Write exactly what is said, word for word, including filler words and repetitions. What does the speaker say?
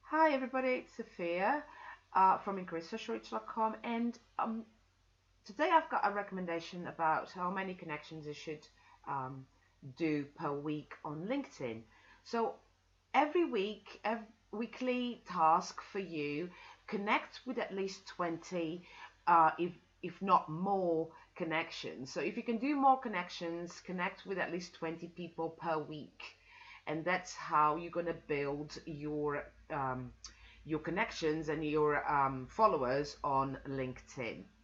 Hi everybody, it's Sophia uh, from increase social reach dot com, and um, today I've got a recommendation about how many connections you should um, do per week on LinkedIn. So every week, a weekly task for you, connect with at least twenty, uh, if if not more connections. So if you can do more connections, connect with at least twenty people per week, and that's how you're going to build your um, your connections and your um, followers on LinkedIn.